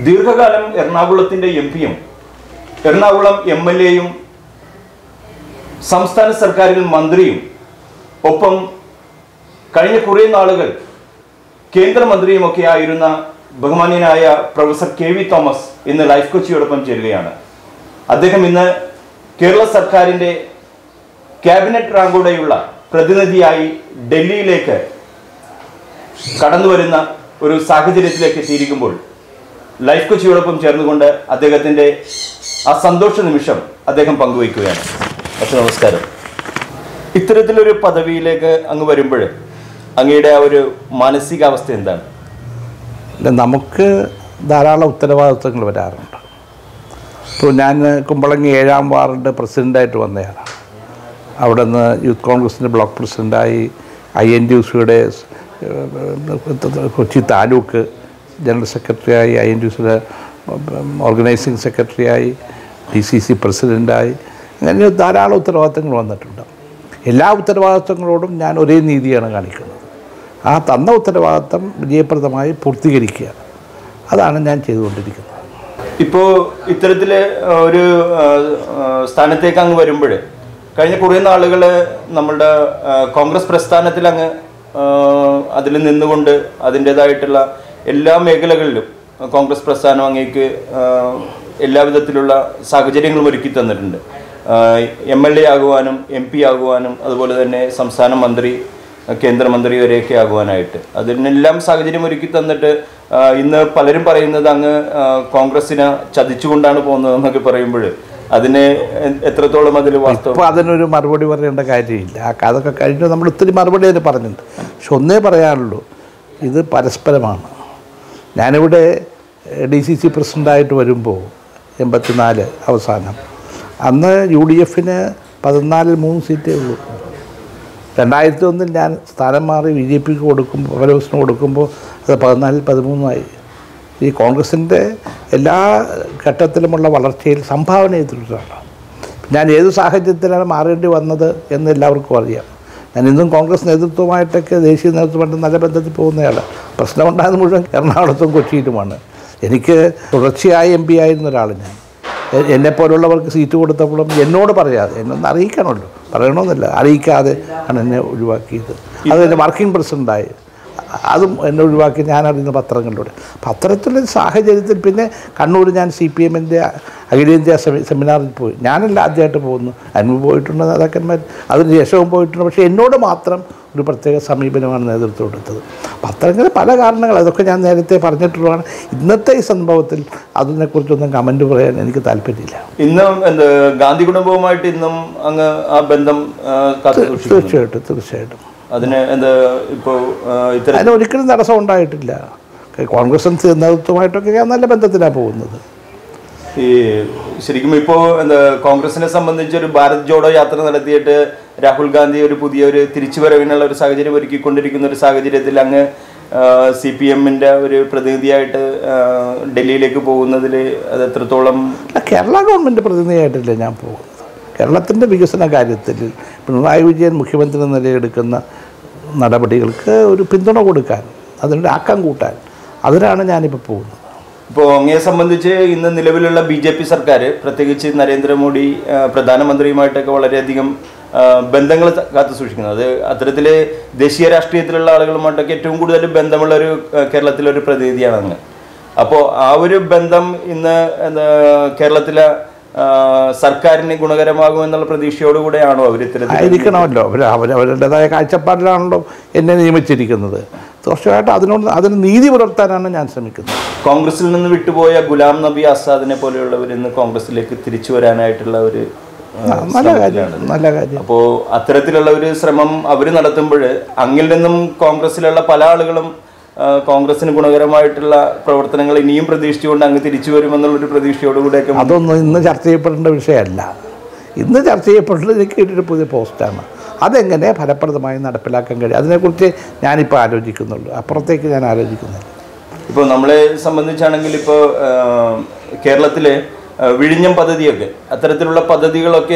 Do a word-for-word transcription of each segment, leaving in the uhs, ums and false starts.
ദീർഘകാലം എറണാകുളത്തിൻ്റെ എം പിയും Ernakulam M L എയും സംസ്ഥാന സർക്കാരിൽ മന്ത്രിയും ഒപ്പം കഴിഞ്ഞ കുറേ നാളുകൾ കേന്ദ്രമന്ത്രിയുമൊക്കെ ആയിരുന്ന ബഹുമാന്യനായ പ്രൊഫസർ കെ വി തോമസ് ഇന്ന് ലൈഫ് കൊച്ചിയോടൊപ്പം ചേരുകയാണ്. അദ്ദേഹം ഇന്ന് കേരള സർക്കാരിൻ്റെ ക്യാബിനറ്റ് റാങ്കോടെയുള്ള പ്രതിനിധിയായി ഡൽഹിയിലേക്ക് കടന്നു വരുന്ന ഒരു സാഹചര്യത്തിലേക്ക് എത്തിയിരിക്കുമ്പോൾ ലൈഫ് കൊച്ചിയോടൊപ്പം ചേർന്നുകൊണ്ട് അദ്ദേഹത്തിൻ്റെ ആ സന്തോഷ നിമിഷം അദ്ദേഹം പങ്കുവയ്ക്കുകയാണ്. പക്ഷേ നമസ്കാരം. ഇത്തരത്തിലൊരു പദവിയിലേക്ക് അങ്ങ് വരുമ്പോൾ അങ്ങയുടെ ആ ഒരു മാനസികാവസ്ഥ എന്താണ്? നമുക്ക് ധാരാളം ഉത്തരവാദിത്വങ്ങൾ വരാറുണ്ട്. ഇപ്പോൾ ഞാൻ കുമ്പളങ്ങി ഏഴാം വാർഡ് പ്രസിഡൻ്റായിട്ട് വന്നതാണ്. അവിടെ നിന്ന് യൂത്ത് കോൺഗ്രസിൻ്റെ ബ്ലോക്ക് പ്രസിഡൻ്റായി, ഐ എൻ ഡി യു സിയുടെ കൊച്ചി താലൂക്ക് ജനറൽ സെക്രട്ടറിയായി, ഐ എൻ ഡി യു സിയുടെ ഓർഗനൈസിങ് സെക്രട്ടറിയായി, ഡി സി സി പ്രസിഡൻ്റായി, അങ്ങനെ ധാരാളം ഉത്തരവാദിത്തങ്ങൾ വന്നിട്ടുണ്ട്. എല്ലാ ഉത്തരവാദിത്തങ്ങളോടും ഞാൻ ഒരേ നീതിയാണ് കാണിക്കുന്നത്. ആ തന്ന ഉത്തരവാദിത്തം വിജയപ്രദമായി പൂർത്തീകരിക്കുക, അതാണ് ഞാൻ ചെയ്തുകൊണ്ടിരിക്കുന്നത്. ഇപ്പോൾ ഇത്തരത്തിൽ ഒരു സ്ഥാനത്തേക്ക് അങ്ങ് വരുമ്പോൾ കഴിഞ്ഞ കുറേ നാളുകൾ നമ്മളുടെ കോൺഗ്രസ് പ്രസ്ഥാനത്തിൽ അങ്ങ് അതിൽ നിന്നുകൊണ്ട് അതിൻ്റേതായിട്ടുള്ള എല്ലാ മേഖലകളിലും കോൺഗ്രസ് പ്രസ്ഥാനം അങ്ങേക്ക് എല്ലാവിധത്തിലുള്ള സാഹചര്യങ്ങളും ഒരുക്കി തന്നിട്ടുണ്ട്. എം എൽ എ ആകുവാനും എം പി ആകുവാനും അതുപോലെ തന്നെ സംസ്ഥാന മന്ത്രി, കേന്ദ്രമന്ത്രി വരെയൊക്കെ ആകുവാനായിട്ട് അതിനെല്ലാം സാഹചര്യം ഒരുക്കി തന്നിട്ട് ഇന്ന് പലരും പറയുന്നത് അങ്ങ് കോൺഗ്രസിനെ ചതിച്ചുകൊണ്ടാണ് പോകുന്നതെന്നൊക്കെ പറയുമ്പോൾ അതിന് എത്രത്തോളം അതിൽ വാസ്തവം? ഇപ്പോൾ അതിനൊരു മറുപടി പറയേണ്ട കാര്യമില്ല. അതൊക്കെ കഴിഞ്ഞ് നമ്മൾ ഒത്തിരി മറുപടി അതിന് പറഞ്ഞിട്ടുണ്ട്. പക്ഷെ ഒന്നേ പറയാനുള്ളൂ, ഇത് പരസ്പരമാണ്. ഞാനിവിടെ ഡി സി സി പ്രസിഡൻ്റായിട്ട് വരുമ്പോൾ എൺപത്തിനാല് അവസാനം, അന്ന് യു ഡി എഫിന് പതിനാലിൽ മൂന്ന് സീറ്റേ ഉള്ളൂ. രണ്ടായിരത്തി ഒന്നിൽ ഞാൻ സ്ഥാനം മാറി ബി ജെ പിക്ക് കൊടുക്കുമ്പോൾ ഫലോസിന് കൊടുക്കുമ്പോൾ അത് പതിനാലിൽ പതിമൂന്നായി. ഈ കോൺഗ്രസിൻ്റെ എല്ലാ ഘട്ടത്തിലുമുള്ള വളർച്ചയിൽ സംഭാവന ചെയ്തിട്ടാണ്. ഞാൻ ഏത് സാഹചര്യത്തിലാണ് മാറേണ്ടി വന്നത് എന്ന് എല്ലാവർക്കും അറിയാം. ഞാൻ ഇന്നും കോൺഗ്രസ് നേതൃത്വമായിട്ടൊക്കെ ദേശീയ നേതൃത്വമായിട്ട് നല്ല ബന്ധത്തിൽ പോകുന്നയാളാണ്. പ്രശ്നമുണ്ടായത് മുഴുവൻ എറണാകുളത്തും കൊച്ചിയിലുമാണ്. എനിക്ക് തുടർച്ചയായി എം പി ആയിരുന്ന ഒരാൾ ഞാൻ. എന്നെപ്പോലുള്ളവർക്ക് സീറ്റ് കൊടുത്തപ്പോഴും എന്നോട് പറയാതെ, എന്നൊന്ന് അറിയിക്കണമല്ലോ, പറയണമെന്നില്ല, അറിയിക്കാതെ ആണ് എന്നെ ഒഴിവാക്കിയത്. അത് എൻ്റെ വർക്കിംഗ് പ്രസിഡൻ്റായി അതും എന്നെ ഒഴിവാക്കി ഞാൻ അറിയുന്ന പത്രങ്ങളിലൂടെ. അപ്പം അത്തരത്തിലൊരു സാഹചര്യത്തിൽ പിന്നെ കണ്ണൂർ ഞാൻ സി പി എമ്മിൻ്റെ അഖിലേന്ത്യാ സെമി സെമിനാറിൽ പോയി. ഞാനല്ല ആദ്യമായിട്ട് പോകുന്നു, അതിന് പോയിട്ടുണ്ട് നേതാക്കന്മാർ, അതിന് ശേഷവും പോയിട്ടുണ്ട്. പക്ഷേ എന്നോട് മാത്രം ഒരു പ്രത്യേക സമീപനമാണ് നേതൃത്വം എടുത്തത്. അപ്പം അത്തരത്തിൽ പല കാരണങ്ങൾ, അതൊക്കെ ഞാൻ നേരത്തെ പറഞ്ഞിട്ടുള്ളതാണ്. ഇന്നത്തെ ഈ സംഭവത്തിൽ അതിനെക്കുറിച്ചൊന്നും കമൻറ്റ് പറയാൻ എനിക്ക് താല്പര്യമില്ല. ഇന്നും എന്ത് ഗാന്ധി കുടുംബവുമായിട്ട് ഇന്നും അങ്ങ് ആ ബന്ധം തീർച്ചയായിട്ടും തീർച്ചയായിട്ടും അതിന് എന്താ ഇപ്പോൾ അതിന് ഒരിക്കലും തടസ്സം ഉണ്ടായിട്ടില്ല. കോൺഗ്രസ് നേതൃത്വമായിട്ടൊക്കെ ഞാൻ നല്ല ബന്ധത്തിലാണ് പോകുന്നത്. ഈ ശരിക്കും ഇപ്പോൾ എന്താ കോൺഗ്രസിനെ സംബന്ധിച്ച് ഒരു ഭാരത് ജോഡോ യാത്ര നടത്തിയിട്ട് രാഹുൽ ഗാന്ധി ഒരു പുതിയ ഒരു തിരിച്ചുവരവിനുള്ള ഒരു സാഹചര്യം ഒരുക്കിക്കൊണ്ടിരിക്കുന്ന ഒരു സാഹചര്യത്തിൽ അങ്ങ് സി പി എമ്മിൻ്റെ ഒരു പ്രതിനിധിയായിട്ട് ഡൽഹിയിലേക്ക് പോകുന്നതിൽ അത് എത്രത്തോളം? കേരള ഗവൺമെൻറ് പ്രതിനിധിയായിട്ടല്ലേ ഞാൻ പോകുന്നത്. കേരളത്തിൻ്റെ വികസന കാര്യത്തിൽ പിണറായി വിജയൻ മുഖ്യമന്ത്രി എന്ന നിലയെടുക്കുന്ന നടപടികൾക്ക് ഒരു പിന്തുണ കൊടുക്കാൻ, അതിനൊരു ആക്കം കൂട്ടാൻ, അതിനാണ് ഞാനിപ്പോൾ പോകുന്നത്. ഇപ്പോൾ അങ്ങയെ സംബന്ധിച്ച് ഇന്ന് നിലവിലുള്ള ബി ജെ പി സർക്കാർ, പ്രത്യേകിച്ച് നരേന്ദ്രമോദി പ്രധാനമന്ത്രിയുമായിട്ടൊക്കെ വളരെയധികം ബന്ധങ്ങൾ കാത്തു സൂക്ഷിക്കുന്നത്. അത് അത്തരത്തിൽ ദേശീയ രാഷ്ട്രീയത്തിലുള്ള ആളുകളുമായിട്ടൊക്കെ ഏറ്റവും കൂടുതൽ ബന്ധമുള്ള ഒരു കേരളത്തിലൊരു പ്രതിനിധിയാണ് അങ്ങ്. അപ്പോൾ ആ ഒരു ബന്ധം ഇന്ന് എന്താ കേരളത്തിലെ സർക്കാരിന് ഗുണകരമാകുമെന്നുള്ള പ്രതീക്ഷയോടുകൂടെയാണോ അവർ ഇത്തരത്തിൽ? ആയിരിക്കണമല്ലോ. അവർ അവർ അവരുടേതായ കാഴ്ചപ്പാടിലാണല്ലോ എന്നെ നിയമിച്ചിരിക്കുന്നത്. തീർച്ചയായിട്ടും അതിനോട് അതിന് നീതി പുലർത്താനാണ് ഞാൻ ശ്രമിക്കുന്നത്. കോൺഗ്രസിൽ നിന്ന് വിട്ടുപോയ ഗുലാം നബി ആസാദിനെ പോലെയുള്ളവർ ഇന്ന് കോൺഗ്രസിലേക്ക് തിരിച്ചു വരാനായിട്ടുള്ള ഒരു നല്ല കാര്യമാണ്, നല്ല കാര്യം. അപ്പോൾ അത്തരത്തിലുള്ള ഒരു ശ്രമം അവർ നടത്തുമ്പോൾ അങ്ങിൽ നിന്നും കോൺഗ്രസിലുള്ള പല ആളുകളും കോൺഗ്രസിന് ഗുണകരമായിട്ടുള്ള പ്രവർത്തനങ്ങൾ ഇനിയും പ്രതീക്ഷിച്ചുകൊണ്ട് അങ്ങ് തിരിച്ചു വരുമെന്നുള്ളൊരു പ്രതീക്ഷയോടുകൂടെയൊക്കെ. അതൊന്നും ഇന്ന് ചർച്ച ചെയ്യപ്പെടേണ്ട വിഷയമല്ല. ഇന്ന് ചർച്ച ചെയ്യപ്പെടേണ്ടത് എനിക്ക് കിട്ടിയൊരു പുതിയ പോസ്റ്റാണ്. അതെങ്ങനെ ഫലപ്രദമായി നടപ്പിലാക്കാൻ കഴിയും, അതിനെക്കുറിച്ച് ഞാനിപ്പോൾ ആലോചിക്കുന്നുള്ളൂ. അപ്പുറത്തേക്ക് ഞാൻ ആലോചിക്കുന്നില്ല. ഇപ്പോൾ നമ്മളെ സംബന്ധിച്ചാണെങ്കിൽ ഇപ്പോൾ കേരളത്തിലെ വിഴിഞ്ഞം പദ്ധതിയൊക്കെ അത്തരത്തിലുള്ള പദ്ധതികളൊക്കെ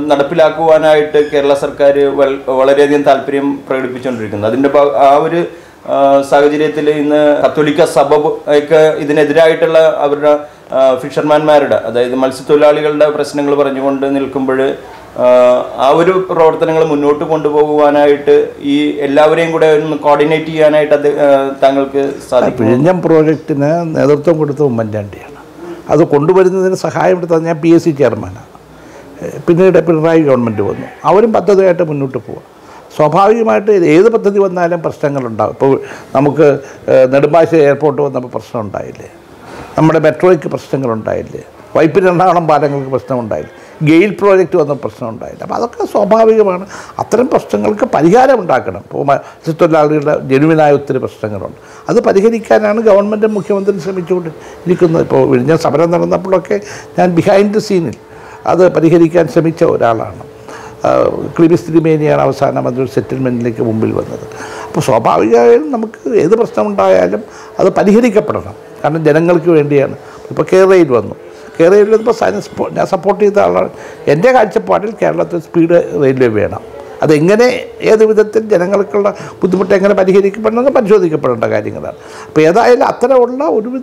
നടപ്പിലാക്കുവാനായിട്ട് കേരള സർക്കാർ വളരെയധികം താല്പര്യം പ്രകടിപ്പിച്ചുകൊണ്ടിരിക്കുന്നത്. അതിൻ്റെ ആ ഒരു സാഹചര്യത്തിൽ ഇന്ന് കത്തോലിക്ക സഭ ഒക്കെ ഇതിനെതിരായിട്ടുള്ള അവരുടെ ഫിഷർമാൻമാരുടെ, അതായത് മത്സ്യത്തൊഴിലാളികളുടെ പ്രശ്നങ്ങൾ പറഞ്ഞുകൊണ്ട് നിൽക്കുമ്പോൾ ആ ഒരു പ്രവർത്തനങ്ങൾ മുന്നോട്ട് കൊണ്ടുപോകുവാനായിട്ട് ഈ എല്ലാവരെയും കൂടെ ഒന്ന് കോർഡിനേറ്റ് ചെയ്യാനായിട്ട് അത് താങ്കൾക്ക് സാധിക്കും? വിഴിഞ്ഞം പ്രോജക്റ്റിന് നേതൃത്വം കൊടുത്ത ഉമ്മൻചാണ്ടിയാണ്. അത് കൊണ്ടുവരുന്നതിന് സഹായം എടുത്തത് ഞാൻ പി എസ് സി ചെയർമാനാണ്. പിന്നീട് പിണറായി ഗവൺമെൻറ് വന്നു, അവരും പദ്ധതിയായിട്ട് മുന്നോട്ട് പോവുക. സ്വാഭാവികമായിട്ട് ഏത് പദ്ധതി വന്നാലും പ്രശ്നങ്ങളുണ്ടാകും. ഇപ്പോൾ നമുക്ക് നെടുമ്പാശ്ശേരി എയർപോർട്ട് വന്നപ്പോൾ പ്രശ്നം ഉണ്ടായില്ലേ, നമ്മുടെ മെട്രോയ്ക്ക് പ്രശ്നങ്ങളുണ്ടായില്ലേ, വൈപ്പിൻ എറണാകുളം പാലങ്ങൾക്ക് പ്രശ്നമുണ്ടായില്ല, ഗെയിൽ പ്രോജക്റ്റ് വന്ന പ്രശ്നം ഉണ്ടായില്ല. അപ്പോൾ അതൊക്കെ സ്വാഭാവികമാണ്. അത്തരം പ്രശ്നങ്ങൾക്ക് പരിഹാരം ഉണ്ടാക്കണം. ഇപ്പോൾ മത്സ്യത്തൊഴിലാളികളുടെ ജനുവിനായ ഒത്തിരി പ്രശ്നങ്ങളുണ്ട്, അത് പരിഹരിക്കാനാണ് ഗവൺമെൻറ് മുഖ്യമന്ത്രി ശ്രമിച്ചുകൊണ്ട് ഇരിക്കുന്നത്. ഇപ്പോൾ വിഴിഞ്ഞ സമരം നടന്നപ്പോഴൊക്കെ ഞാൻ ബിഹൈൻഡ് ദ സീനിൽ അത് പരിഹരിക്കാൻ ശ്രമിച്ച ഒരാളാണ്. ക്ലിമിസ് തിരുമേനിയാണ് അവസാനം അതൊരു സെറ്റിൽമെൻറ്റിലേക്ക് മുമ്പിൽ വന്നത്. അപ്പോൾ സ്വാഭാവികമായും നമുക്ക് ഏത് പ്രശ്നമുണ്ടായാലും അത് പരിഹരിക്കപ്പെടണം, കാരണം ജനങ്ങൾക്ക് വേണ്ടിയാണ്. ഇപ്പോൾ കേരളയിൽ വന്നു, കേരളയിൽ വന്നപ്പോൾ സയൻസ് ഞാൻ സപ്പോർട്ട് ചെയ്ത ആളാണ്. എൻ്റെ കാഴ്ചപ്പാടിൽ കേരളത്തിൽ സ്പീഡ് റെയിൽവേ വേണം. അതെങ്ങനെ ഏത് വിധത്തിൽ ജനങ്ങൾക്കുള്ള ബുദ്ധിമുട്ട് എങ്ങനെ പരിഹരിക്കപ്പെടണമെന്ന് പരിശോധിക്കപ്പെടേണ്ട കാര്യങ്ങളാണ്. അപ്പോൾ ഏതായാലും അത്തരമുള്ള ഒരുവിധ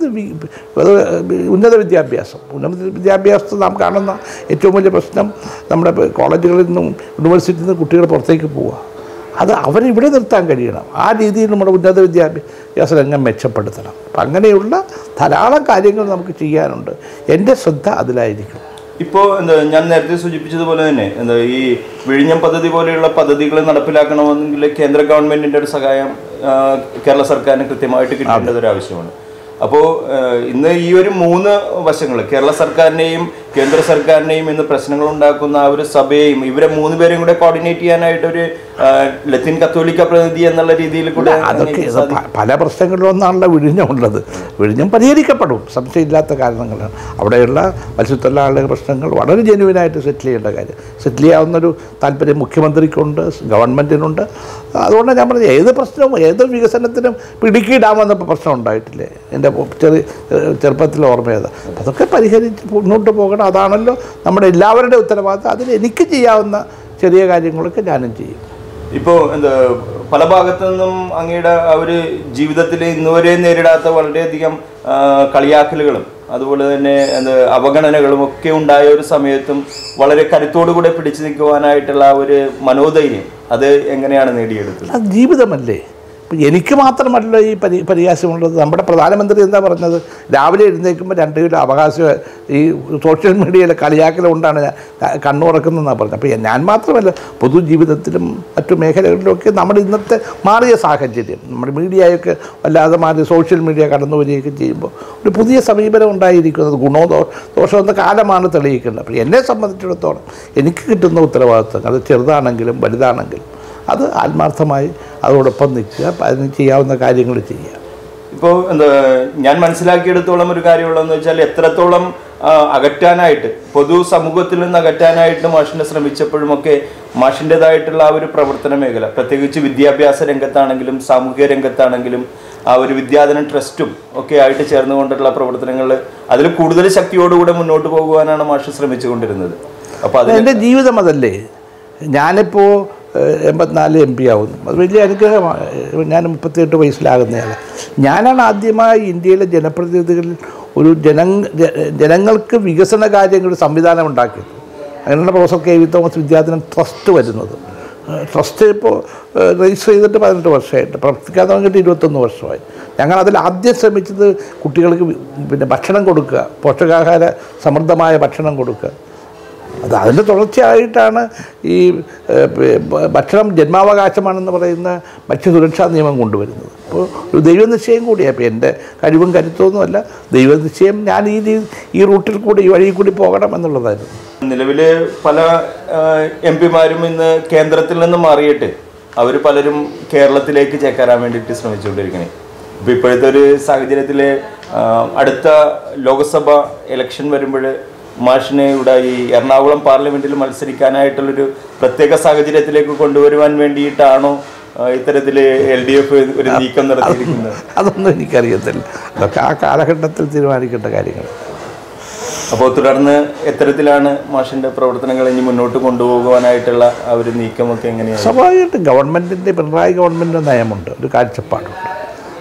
ഉന്നത വിദ്യാഭ്യാസം ഉന്നത വിദ്യാഭ്യാസത്തിൽ നാം കാണുന്ന ഏറ്റവും വലിയ പ്രശ്നം നമ്മുടെ കോളേജുകളിൽ നിന്നും യൂണിവേഴ്സിറ്റിയിൽ നിന്ന് കുട്ടികൾ പുറത്തേക്ക് പോവുക. അത് അവരിവിടെ നിർത്താൻ കഴിയണം. ആ രീതിയിൽ നമ്മുടെ ഉന്നത വിദ്യാഭ്യാസ രംഗം മെച്ചപ്പെടുത്തണം. അപ്പം അങ്ങനെയുള്ള ധാരാളം കാര്യങ്ങൾ നമുക്ക് ചെയ്യാനുണ്ട്. എൻ്റെ ശ്രദ്ധ അതിലായിരിക്കും. ഇപ്പോൾ എന്താ ഞാൻ നേരത്തെ സൂചിപ്പിച്ചതുപോലെ തന്നെ എന്താ ഈ വിഴിഞ്ഞം പദ്ധതി പോലെയുള്ള പദ്ധതികൾ നടപ്പിലാക്കണമെങ്കിൽ കേന്ദ്ര ഗവൺമെൻറ്റിൻ്റെ ഒരു സഹായം കേരള സർക്കാരിന് കൃത്യമായിട്ട് കിട്ടേണ്ടത് ഒരു ആവശ്യമാണ്. അപ്പോൾ ഇന്ന് ഈ ഒരു മൂന്ന് വശങ്ങൾ, കേരള സർക്കാരിനെയും കേന്ദ്ര സർക്കാരിനെയും ഇന്ന് പ്രശ്നങ്ങൾ ഉണ്ടാക്കുന്ന ആ ഒരു സഭയെയും ഇവരെ മൂന്ന് പേരെയും കൂടെ കോർഡിനേറ്റ് ചെയ്യാനായിട്ടൊരു ലത്തീൻ കത്തോലിക്ക പ്രതിനിധി എന്നുള്ള രീതിയിൽ കൂടെ അതൊക്കെ പല പ്രശ്നങ്ങളിലൊന്നാണല്ലോ വിഴിഞ്ഞമുള്ളത്. വിഴിഞ്ഞം പരിഹരിക്കപ്പെടും, സംശയമില്ലാത്ത കാരണങ്ങളാണ്. അവിടെയുള്ള മത്സ്യത്തൊഴിലാളികളുടെ പ്രശ്നങ്ങൾ വളരെ ജെനുവിനായിട്ട് സെറ്റിൽ ചെയ്യേണ്ട കാര്യം. സെറ്റിൽ ചെയ്യാവുന്നൊരു താല്പര്യം മുഖ്യമന്ത്രിക്കുണ്ട്, ഗവൺമെൻറ്റിനുണ്ട്. അതുകൊണ്ട് ഞാൻ പറഞ്ഞത് ഏത് പ്രശ്നവും ഏത് വികസനത്തിനും ഇടുക്കി ഡാം വന്നപ്പോൾ പ്രശ്നം ഉണ്ടായിട്ടില്ലേ, എൻ്റെ ചെറിയ ചെറുപ്പത്തിൽ ഓർമ്മയത്. അതൊക്കെ പരിഹരിച്ച് മുന്നോട്ട് പോകണം. അതാണല്ലോ നമ്മുടെ എല്ലാവരുടെ ഉത്തരവാദിത്തം. അതിൽ എനിക്ക് ചെയ്യാവുന്ന ചെറിയ കാര്യങ്ങളൊക്കെ ഞാനും ചെയ്യും. ഇപ്പോൾ എന്താ പല ഭാഗത്തു നിന്നും അങ്ങയുടെ ആ ഒരു ജീവിതത്തിൽ ഇന്നുവരെ നേരിടാത്ത വളരെയധികം കളിയാക്കലുകളും അതുപോലെ തന്നെ എന്താ അവഗണനകളും ഒക്കെ ഉണ്ടായ ഒരു സമയത്തും വളരെ കരുത്തോടുകൂടെ പിടിച്ചു നിൽക്കുവാനായിട്ടുള്ള ആ ഒരു മനോധൈര്യം അത് എങ്ങനെയാണ് നേടിയെടുത്തത്? അത് ജീവിതമല്ലേ. ഇപ്പം എനിക്ക് മാത്രമല്ല ഈ പരി പരിഹാസമുള്ളത്. നമ്മുടെ പ്രധാനമന്ത്രി എന്താ പറഞ്ഞത്, രാവിലെ എഴുന്നേൽക്കുമ്പോൾ രണ്ട് കിലോ അവകാശം ഈ സോഷ്യൽ മീഡിയയിലെ കളിയാക്കലുകൊണ്ടാണ് ഞാൻ കണ്ണുറക്കുന്നതെന്നാണ് പറഞ്ഞത്. അപ്പോൾ ഞാൻ മാത്രമല്ല, പൊതുജീവിതത്തിലും മറ്റു മേഖലകളിലൊക്കെ നമ്മുടെ ഇന്നത്തെ മാറിയ സാഹചര്യം, നമ്മുടെ മീഡിയയൊക്കെ വല്ലാതെ മാറി സോഷ്യൽ മീഡിയ കടന്നു വരികയൊക്കെ ചെയ്യുമ്പോൾ ഒരു പുതിയ സമീപനം ഉണ്ടായിരിക്കുന്നത് ഗുണോ ദോ ദോഷമോ എന്ന കാലമാണ് തെളിയിക്കുന്നത്. അപ്പോൾ എന്നെ സംബന്ധിച്ചിടത്തോളം എനിക്ക് കിട്ടുന്ന ഉത്തരവാദിത്തം അത് ചെറുതാണെങ്കിലും വലുതാണെങ്കിലും അത് ആത്മാർത്ഥമായി അതോടൊപ്പം നിൽക്കുക, അതിന് ചെയ്യാവുന്ന കാര്യങ്ങൾ ചെയ്യുക. ഇപ്പോൾ എന്താ ഞാൻ മനസ്സിലാക്കിയെടുത്തോളം ഒരു കാര്യമുള്ളതെന്ന് വെച്ചാൽ എത്രത്തോളം അകറ്റാനായിട്ട് പൊതു സമൂഹത്തിൽ നിന്ന് അകറ്റാനായിട്ട് മാഷിനെ ശ്രമിച്ചപ്പോഴുമൊക്കെ മാഷിൻ്റെതായിട്ടുള്ള ആ ഒരു പ്രവർത്തന മേഖല, പ്രത്യേകിച്ച് വിദ്യാഭ്യാസ രംഗത്താണെങ്കിലും സാമൂഹിക രംഗത്താണെങ്കിലും ആ ഒരു വിദ്യാധന ട്രസ്റ്റും ഒക്കെ ആയിട്ട് ചേർന്നുകൊണ്ടുള്ള പ്രവർത്തനങ്ങൾ അതിൽ കൂടുതൽ ശക്തിയോടുകൂടെ മുന്നോട്ട് പോകുവാനാണ് മാഷ് ശ്രമിച്ചുകൊണ്ടിരുന്നത്. അപ്പോൾ അത് എൻ്റെ ജീവിതം അതല്ലേ. ഞാനിപ്പോൾ എൺപത്തിനാല് എം പി ആവുന്നു, അത് വലിയ അനുഗ്രഹമാണ്. ഞാൻ മുപ്പത്തിയെട്ട് വയസ്സിലാകുന്നയാൾ. ഞാനാണ് ആദ്യമായി ഇന്ത്യയിലെ ജനപ്രതിനിധികളിൽ ഒരു ജന ജനങ്ങൾക്ക് വികസന കാര്യങ്ങൾ സംവിധാനം ഉണ്ടാക്കിയത്. അങ്ങനെയുള്ള professor K V Thomas Vidyadhanam trust വരുന്നത്. ട്രസ്റ്റ് ഇപ്പോൾ രജിസ്റ്റർ ചെയ്തിട്ട് പതിനെട്ട് വർഷമായിട്ട്, പ്രവർത്തിക്കാൻ തുടങ്ങിയിട്ട് ഇരുപത്തൊന്ന് വർഷമായി. ഞങ്ങൾ അതിൽ ആദ്യം ശ്രമിച്ചത് കുട്ടികൾക്ക് പിന്നെ ഭക്ഷണം കൊടുക്കുക, പോഷകാഹാര സമൃദ്ധമായ ഭക്ഷണം കൊടുക്കുക. അത് അതിൻ്റെ തുടർച്ചയായിട്ടാണ് ഈ ഭക്ഷണം ജന്മാവകാശമാണെന്ന് പറയുന്ന ഭക്ഷ്യസുരക്ഷാ നിയമം കൊണ്ടുവരുന്നത്. അപ്പോൾ ഒരു ദൈവനിശ്ചയം കൂടിയാണ്. അപ്പോൾ എൻ്റെ കഴിവും കരുത്തൊന്നുമല്ല, ദൈവനിശ്ചയം ഞാൻ ഈ ഈ റൂട്ടിൽ കൂടി ഈ വഴിയിൽ കൂടി പോകണം എന്നുള്ളതായിരുന്നു. നിലവിൽ പല എം പിമാരും ഇന്ന് കേന്ദ്രത്തിൽ നിന്ന് മാറിയിട്ട് അവർ പലരും കേരളത്തിലേക്ക് ചേക്കാറാൻ വേണ്ടിയിട്ട് ശ്രമിച്ചുകൊണ്ടിരിക്കണേ. ഇപ്പോൾ ഇപ്പോഴത്തെ ഒരു സാഹചര്യത്തിൽ അടുത്ത ലോക്സഭ ഇലക്ഷൻ വരുമ്പോൾ മാഷിനെ ഇവിടെ ഈ എറണാകുളം പാർലമെന്റിൽ മത്സരിക്കാനായിട്ടുള്ളൊരു പ്രത്യേക സാഹചര്യത്തിലേക്ക് കൊണ്ടുവരുവാൻ വേണ്ടിയിട്ടാണോ ഇത്തരത്തിൽ എൽ ഡി എഫ് ഒരു നീക്കം നടത്തിയിരിക്കുന്നത്? അതൊന്നും എനിക്കറിയത്തില്ല. അതൊക്കെ ആ കാലഘട്ടത്തിൽ തീരുമാനിക്കേണ്ട കാര്യങ്ങൾ. അപ്പോൾ തുടർന്ന് എത്തരത്തിലാണ് മാഷിൻ്റെ പ്രവർത്തനങ്ങൾ ഇനി മുന്നോട്ട് കൊണ്ടുപോകുവാനായിട്ടുള്ള ആ ഒരു നീക്കമൊക്കെ എങ്ങനെയാണ്? സ്വാഭാവികമായിട്ടും ഗവൺമെൻറ്റിൻ്റെ പിണറായി ഗവൺമെൻറ്റിൻ്റെ നയമുണ്ട്, ഒരു കാഴ്ചപ്പാടുണ്ട്.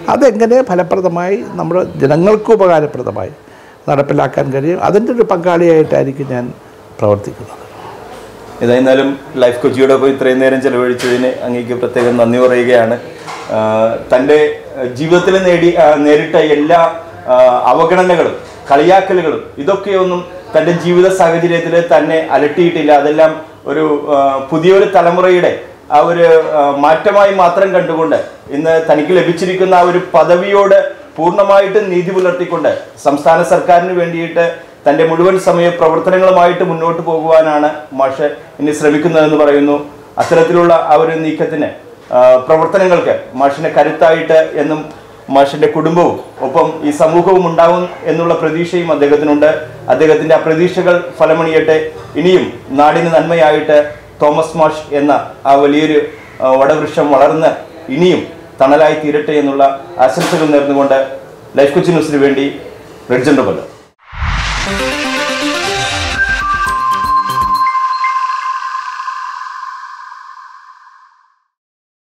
അതെങ്ങനെ ഫലപ്രദമായി നമ്മുടെ ജനങ്ങൾക്ക് ഉപകാരപ്രദമായി നടപ്പിലാക്കാൻ കഴിയും, അതിൻ്റെ ഒരു പങ്കാളിയായിട്ടായിരിക്കും ഞാൻ പ്രവർത്തിക്കുന്നത്. ഏതായിരുന്നാലും ലൈഫ് കൊച്ചിയോടൊപ്പം ഇത്രയും നേരം ചെലവഴിച്ചതിന് അങ്ങേക്ക് പ്രത്യേകം നന്ദി പറയുകയാണ്. തൻ്റെ ജീവിതത്തിൽ നേടി നേരിട്ട എല്ലാ അവഗണനകളും കളിയാക്കലുകളും ഇതൊക്കെയൊന്നും തൻ്റെ ജീവിത സാഹചര്യത്തിൽ തന്നെ അലട്ടിയിട്ടില്ല. അതെല്ലാം ഒരു പുതിയൊരു തലമുറയുടെ ആ ഒരു മാറ്റമായി മാത്രം കണ്ടുകൊണ്ട് ഇന്ന് തനിക്ക് ലഭിച്ചിരിക്കുന്ന ആ ഒരു പദവിയോട് പൂർണ്ണമായിട്ട് നീതി പുലർത്തിക്കൊണ്ട് സംസ്ഥാന സർക്കാരിന് വേണ്ടിയിട്ട് തൻ്റെ മുഴുവൻ സമയ പ്രവർത്തനങ്ങളുമായിട്ട് മുന്നോട്ട് പോകുവാനാണ് മാഷ് ഇനി ശ്രമിക്കുന്നതെന്ന് പറയുന്നു. അത്തരത്തിലുള്ള ആ ഒരു നീക്കത്തിന് പ്രവർത്തനങ്ങൾക്ക് മാഷിനെ കരുത്തായിട്ട് എന്നും മാഷിൻ്റെ കുടുംബവും ഒപ്പം ഈ സമൂഹവും ഉണ്ടാവും എന്നുള്ള പ്രതീക്ഷയും അദ്ദേഹത്തിനുണ്ട്. അദ്ദേഹത്തിൻ്റെ ആ പ്രതീക്ഷകൾ ഫലമണിയട്ടെ. ഇനിയും നാടിന് നന്മയായിട്ട് തോമസ് മാഷ് എന്ന ആ വലിയൊരു വടവൃക്ഷം വളർന്ന് ഇനിയും തണലായി തീരട്ടെ എന്നുള്ള ആശംസകൾ നേർന്നുകൊണ്ട് ലൈഫ് കൊച്ചി ന്യൂസിന് വേണ്ടി റെഡ്ജൻ കൊല്ലം.